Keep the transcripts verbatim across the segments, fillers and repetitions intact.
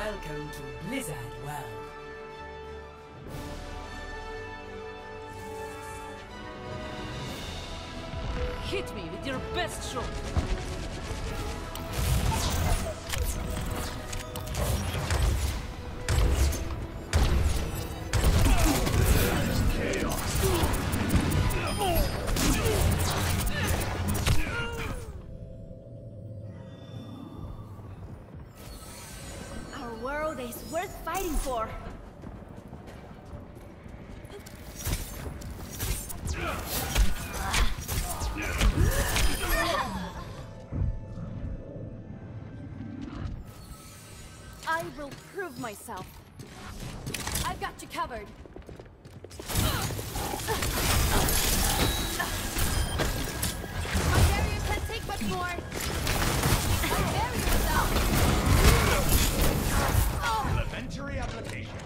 Welcome to Blizzard World. Hit me with your best shot. Our world is worth fighting for. I will prove myself. I've got you covered. My barrier can't take much more. My barrier's out. Elementary application.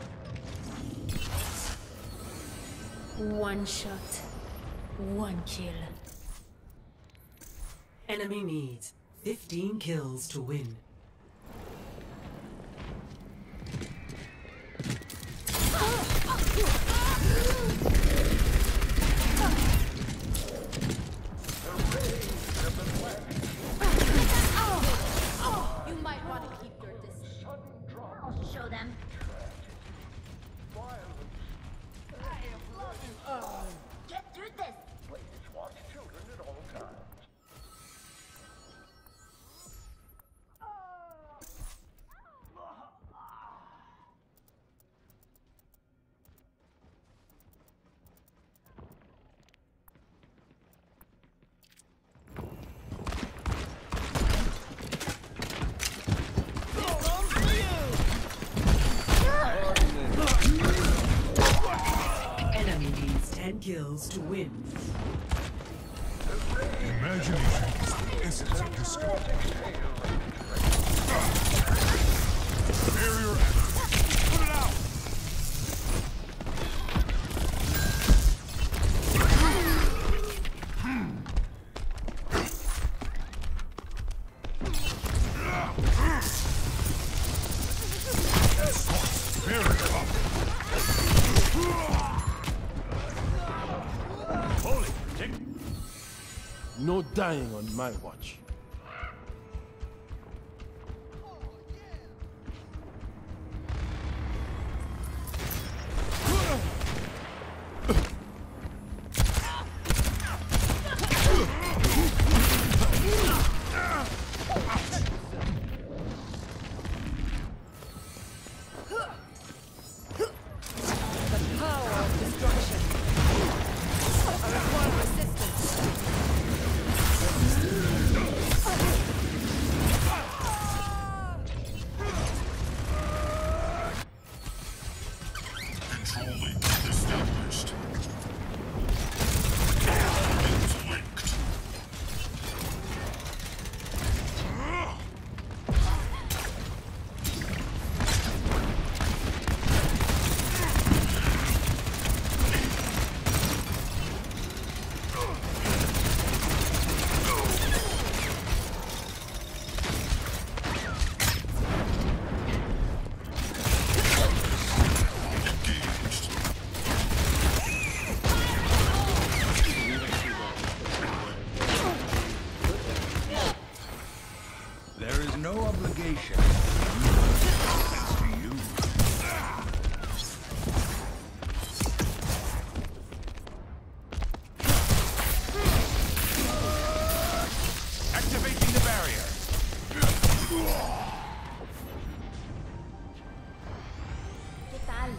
One shot, one kill. Enemy needs fifteen kills to win. You might want to keep your distance. I'll show them. Get through this. Please watch children at all times. Enemy needs ten kills to win. Imagination is the essence of discovery. Barrier active. Put it out! Barrier up! Holy dick. No dying on my watch. Control link established. Link linked. Engaged. There is no obligation. Thanks to you. Activating the barrier. ¿Qué tal?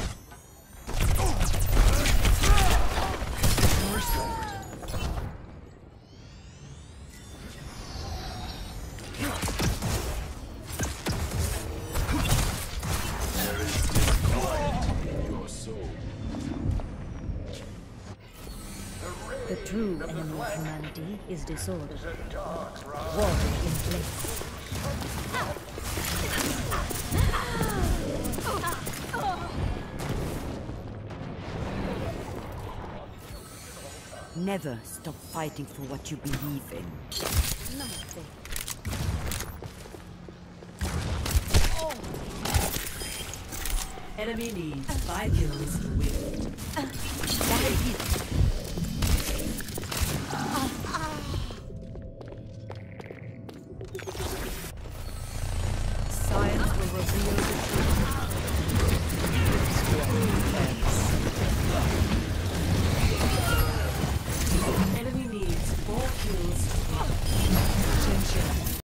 Your soul. The true enemy of humanity is disorder. War in place. Never stop fighting for what you believe in. Namaste. Oh. Enemy needs five kills to win.